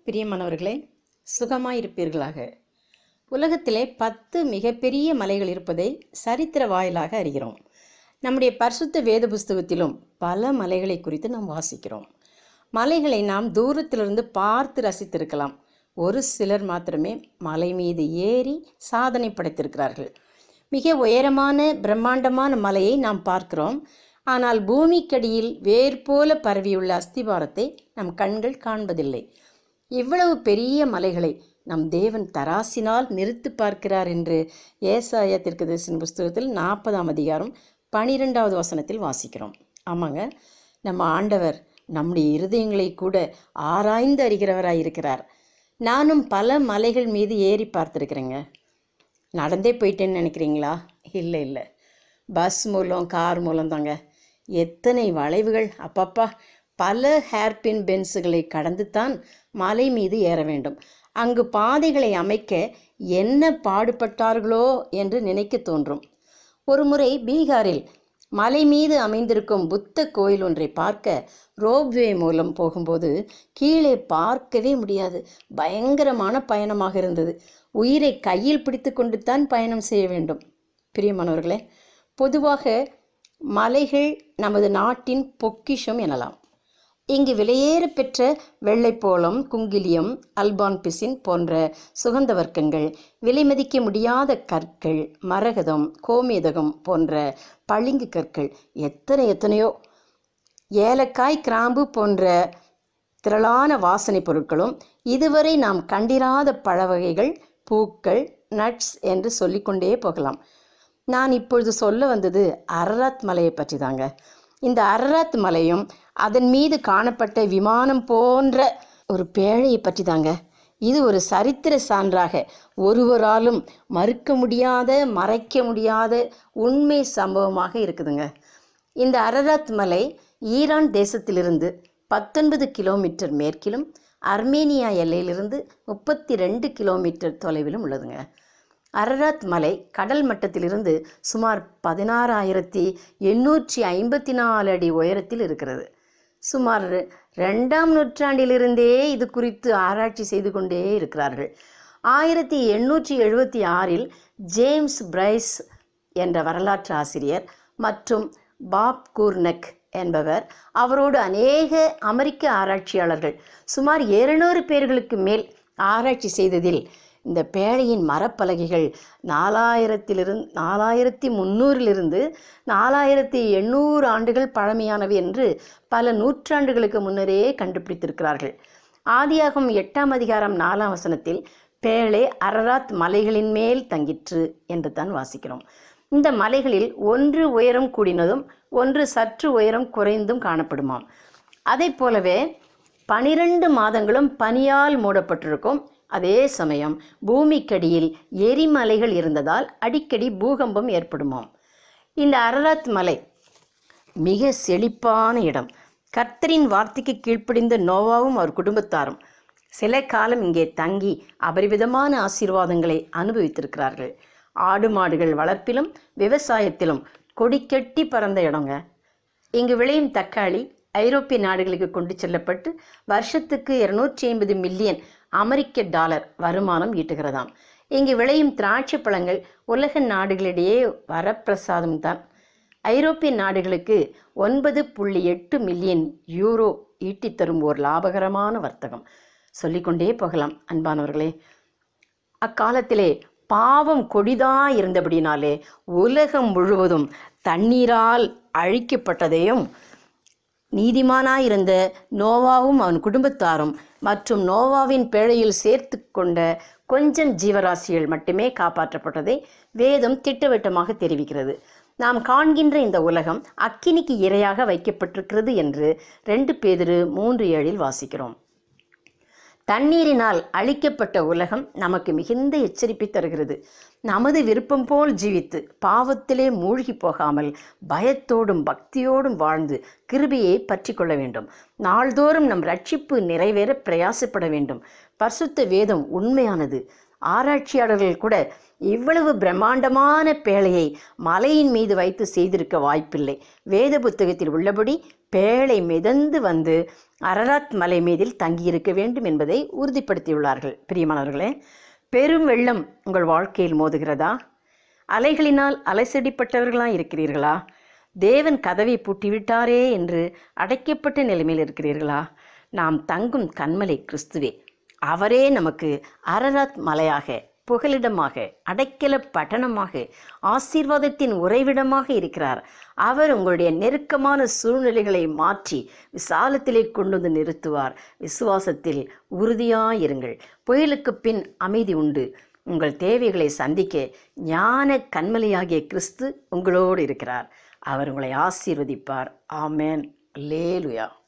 பிரியமானவர்களே, சுகமாயிருப்பீர்களாக. உலகத்திலே 10 மிகப்பெரிய மலைகள் இருப்பதை சரித்திர வாயிலாக அறிகிறோம். நம்முடைய பரிசுத்த வேத புஸ்தகத்திலும் பல மலைகளை குறித்து நாம் வாசிக்கிறோம். மலைகளை நாம் தூரத்திலிருந்து பார்த்து ரசித்திருக்கலாம். ஒரு சிலர் மாத்திரமே மலை மீது ஏறி சாதனை படைத்திருக்கிறார்கள். மிக உயரமான பிரம்மாண்டமான மலையை நாம் பார்க்கிறோம். ஆனால் பூமிக்கடியில் வேர் போல பரவியுள்ள அஸ்திவாரத்தை நம் கண்கள் காண்பதில்லை. இவ்வளவு பெரிய மலைகளை நம் தேவன் தராசினால் நிறுத்து பார்க்கிறார் என்று ஏசாயா தீர்க்கதரிசியின் புஸ்தகத்தில் 40ஆம் அதிகாரம் 12வது வசனத்தில் வாசிக்கிறோம். ஆமாங்க, நம்ம ஆண்டவர் நம்முடைய இருதயங்களை கூட ஆராய்ந்து அறிகிறவராய் இருக்கிறார். நானும் பல மலைகள் மீது ஏறி பார்த்துருக்குறேங்க. நடந்தே போயிட்டேன்னு நினைக்கிறீங்களா? இல்லை, பஸ் மூலம் கார் மூலம் தாங்க. எத்தனை வளைவுகள்! அப்பப்பா, பல ஹேர்பின் பென்ஸுகளை கடந்து தான் மலை மீது ஏற வேண்டும். அங்கு பாதைகளை அமைக்க என்ன பாடுபட்டார்களோ என்று நினைக்க தோன்றும். ஒரு முறை பீகாரில் மலை மீது அமைந்திருக்கும் புத்த கோயில் ஒன்றை பார்க்க ரோப்வே மூலம் போகும்போது கீழே பார்க்கவே முடியாது. பயங்கரமான பயணமாக இருந்தது. உயிரை கையில் பிடித்து கொண்டு தான் பயணம் செய்ய வேண்டும். பிரியமானவர்களே, பொதுவாக மலைகள் நமது நாட்டின் பொக்கிஷம் எனலாம். இங்கு விலையேற பெற்ற வெள்ளைப்போளம், குங்கிலியம், அல்பான் பிசின் போன்ற சுகந்த வர்க்கங்கள், விலை மதிக்க முடியாத கற்கள், மரகதம், கோமேதகம் போன்ற பளிங்கு கற்கள், எத்தனையோ, ஏலக்காய், கிராம்பு போன்ற திரளான வாசனை பொருட்களும், இதுவரை நாம் கண்டிராத பழ வகைகள், பூக்கள், நட்ஸ் என்று சொல்லிக்கொண்டே போகலாம். நான் இப்பொழுது சொல்ல வந்தது அரராத் மலையை பற்றி தாங்க. இந்த அரராத் மலையும் அதன் மீது காணப்பட்ட விமானம் போன்ற ஒரு பேழையை பற்றி தாங்க. இது ஒரு சரித்திர சான்றாக ஒருவராலும் மறுக்க முடியாத, மறைக்க முடியாத உண்மை சம்பவமாக இருக்குதுங்க. இந்த அரராத் மலை ஈரான் தேசத்திலிருந்து 19 கிலோமீட்டர் மேற்கிலும், அர்மேனியா எல்லையிலிருந்து 32 கிலோமீட்டர் தொலைவிலும் உள்ளதுங்க. அரராத் மலை கடல் மட்டத்திலிருந்து சுமார் 16,854 அடி உயரத்தில் இருக்கிறது. சுமார் 2ஆம் நூற்றாண்டிலிருந்தே இது குறித்து ஆராய்ச்சி செய்து கொண்டே இருக்கிறார்கள். 1876இல் ஜேம்ஸ் பிரைஸ் என்ற வரலாற்று ஆசிரியர் மற்றும் பாப் கூர்னக் என்பவர், அவரோடு அநேக அமெரிக்க ஆராய்ச்சியாளர்கள் சுமார் 200 பேர்களுக்கு மேல் ஆராய்ச்சி செய்ததில் இந்த பேழையின் மரப்பலகைகள் 4300 4800 ஆண்டுகள் பழமையானவை என்று பல நூற்றாண்டுகளுக்கு முன்னரே கண்டுபிடித்திருக்கிறார்கள். ஆதியாகமம் 8ஆம் அதிகாரம் 4ஆம் வசனத்தில் பேழை அரராத் மலைகளின் மேல் தங்கிற்று என்று தான் வாசிக்கிறோம். இந்த மலைகளில் ஒன்று உயரம் கூடினதும் ஒன்று சற்று உயரம் குறைந்தும் காணப்படுமாம். அதை போலவே 12 மாதங்களும் பனியால் மூடப்பட்டிருக்கும். அதே சமயம் பூமிக்கடியில் எரிமலைகள் இருந்ததால் அடிக்கடி பூகம்பம் ஏற்படுமாம். இந்த அரராத் மலை மிக செழிப்பான இடம். கர்த்தரின் வார்த்தைக்கு கீழ்ப்படிந்த நோவாவும் அவர் குடும்பத்தாரும் சில காலம் இங்கே தங்கி அபரிவிதமான ஆசீர்வாதங்களை அனுபவித்திருக்கிறார்கள். ஆடு மாடுகள் வளர்ப்பிலும் விவசாயத்திலும் கொடிக்கட்டி பறந்த இடங்க. இங்கு விளையும் தக்காளி ஐரோப்பிய நாடுகளுக்கு கொண்டு செல்லப்பட்டு வருஷத்துக்கு 250 மில்லியன் அமெரிக்க டாலர் வருமானம் ஈட்டுகிறதாம். இங்கு விளையும் திராட்சை பழங்கள் உலக நாடுகளிடையே வரப்பிரசாதம் தான். ஐரோப்பிய நாடுகளுக்கு 9.8 மில்லியன் யூரோ ஈட்டித்தரும் ஓர் லாபகரமான வர்த்தகம். சொல்லிக்கொண்டே போகலாம் அன்பானவர்களே. அக்காலத்திலே பாவம் கொடிதாய் இருந்தபடினாலே உலகம் முழுவதும் தண்ணீரால் அழிக்கப்பட்டதையும், நீதிமானாயிருந்த நோவாவும் அவன் குடும்பத்தாரும் மற்றும் நோவாவின் பேழையில் சேர்த்து கொண்ட கொஞ்சம் ஜீவராசிகள் மட்டுமே காப்பாற்றப்பட்டதை வேதம் திட்டவட்டமாக தெரிவிக்கிறது. நாம் காண்கின்ற இந்த உலகம் அக்கினிக்கு இரையாக வைக்கப்பட்டிருக்கிறது என்று 2 பேதுரு 3:7 வாசிக்கிறோம். தண்ணீரினால் அழிக்கப்பட்ட உலகம் நமக்கு மிகுந்த எச்சரிப்பை தருகிறது. நமது விருப்பம் போல் ஜீவித்து பாவத்திலே மூழ்கி போகாமல் பயத்தோடும் பக்தியோடும் வாழ்ந்து கிருபையை பற்றி கொள்ள வேண்டும். நாள்தோறும் நம் ரட்சிப்பு நிறைவேற பிரயாசப்பட வேண்டும். பரிசுத்த வேதம் உண்மையானது. ஆராய்ச்சியாளர்கள் கூட இவ்வளவு பிரம்மாண்டமான பேழையை மலையின் மீது வைத்து செய்திருக்க வாய்ப்பில்லை. வேத புத்தகத்தில் உள்ளபடி பேழை மிதந்து வந்து அரராத் மலை மீதில் தங்கியிருக்க வேண்டும் என்பதை உறுதிப்படுத்தியுள்ளார்கள். பிரியமானவர்களே, பெரும் வெள்ளம் உங்கள் வாழ்க்கையில் மோதுகிறதா? அலைகளினால் அலைசடிப்பட்டவர்களாக இருக்கிறீர்களா? தேவன் கதவை பூட்டிவிட்டாரே என்று அடைக்கப்பட்ட நிலைமையில் இருக்கிறீர்களா? நாம் தங்கும் கன்மலை கிறிஸ்துவே. அவரே நமக்கு அரராத் மலையாக, புகலிடமாக, அடைக்கல பட்டணமாக, ஆசீர்வாதத்தின் உறைவிடமாக இருக்கிறார். அவர் உங்களுடைய நெருக்கமான சூழ்நிலைகளை மாற்றி விசாலத்திலே கொண்டு வந்து நிறுத்துவார். விசுவாசத்தில் உறுதியாயிருங்கள். புயலுக்கு பின் அமைதி உண்டு. உங்கள் தேவைகளை சந்திக்க ஞான கன்மலையாகிய கிறிஸ்து உங்களோடு இருக்கிறார். அவர் உங்களை ஆசீர்வதிப்பார். ஆமென். அல்லேலூயா.